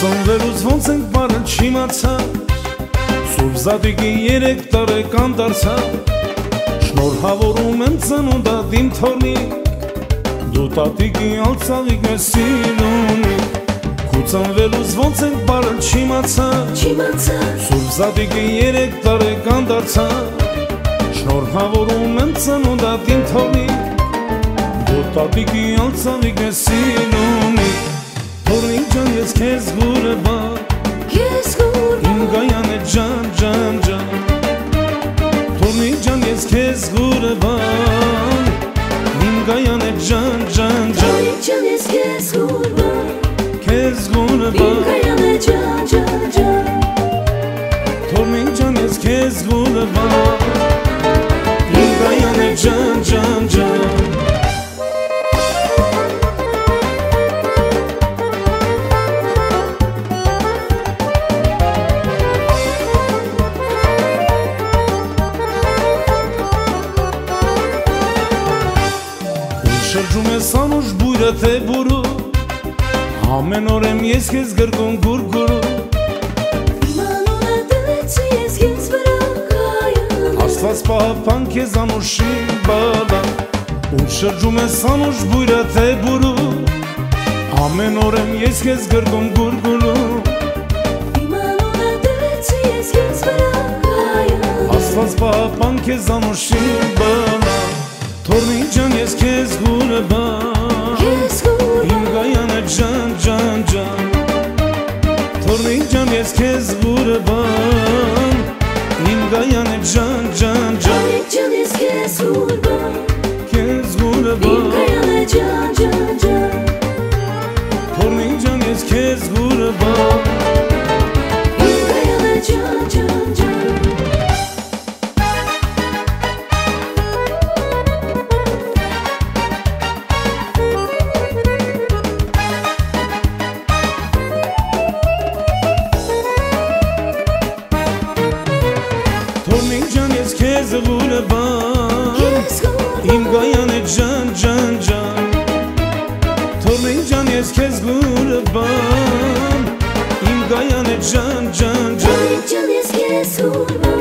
Ծնվելուց ոնց ենք բարել չիմացա, Սուրբ Զատիկի 3 տարեկան դարձա, Շնորհավորում եմ ծնունդատ իմ թորնիկ, Դու տատիկի ալծաղիկ ես սիրունիկ, Քու ծնվելուց ոնց ենք բարել չիմացա, Սուրբ Զատիկի 3 տարեկան դարձա, Շնորհավորում եմ ծնունդատ իմ թորնիկ, Դու տատիկի ալծաղիկ ես սիրունիկ, Թորնիկ ջան ես քեզ գուրբան, Իմ գայանը ջան ջան ջան, Թորնիկ ջան ես քեզ գուրբան, Իմ գայանը ջան ջան ջան, Թորնիկ ջան ես քեզ գուրբան, Քեզ գուրբան, Իմ գայանը ջան ջան ջան, Թորնիկ ջան ես քեզ գուրբան, Իմ գայանը ջան ջան ջան. Շրջում ես անուշ բույրը թե բուրու, Ամեն օր եմ ես քեզ գրկում գուրգուրու, Իմ անունը դրեցի ես քեզ վրա կայան, Աստված պահապան քեզ անուշի բալա, Ու շրջում ես անուշ բույրը թե բուրու, Ամեն օր եմ ես քեզ գրկում գուրգուրու, Իմ անունը դրեցի ես քեզ վրա կայան, Աստված պահապան քեզ անուշի բալա, Թորնիկ ջան ես քեզ գուրբան, Իմ գայանը ջան ջան ջան, Թորնիկ ջան ես քեզ գուրբան, Իմ գայանը ջան ջան ջան, Թորնիկ ջան ես քեզ գուրբան, Քեզ Իմ գուրբան, գայանը ջան ջան ջան, Թորնիկ ջան ես քեզ գուրբան, Իմ գայանը ջան ջան ջան. Թորնիկ ջան ես քեզ գուրբան, Իմ գայանը ջան ջան ջան, Թորնիկ ջան ես քեզ գուրբան, Իմ գայանը ջան ջան ջան, Թորնիկ ջան ես քեզ գուրբան,